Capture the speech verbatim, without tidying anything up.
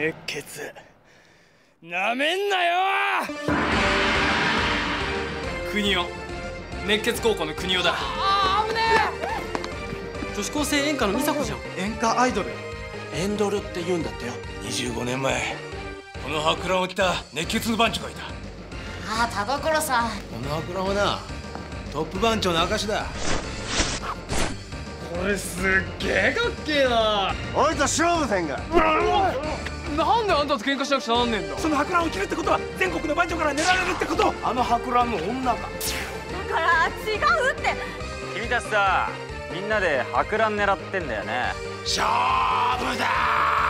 熱血なめんなよ。国尾、熱血高校の国尾だ。ああ危ねえ。女子高生演歌の美佐子じゃん。 演歌アイドルエンドルって言うんだってよ。 にじゅうごねんまえこの博覧を着た熱血番長がいた。 ああ田所さん、 この博覧はなトップ番長の証だ。 これすっげえかっけえな。 おいと勝負せんが。 なんであんたと喧嘩しなくちゃなんねえんだ。 その博覧を着るってことは全国の番長から狙われるってこと。 あの博覧の女か。 だから違うって。 君たちさ、みんなで博覧狙ってんだよね。 勝負だー。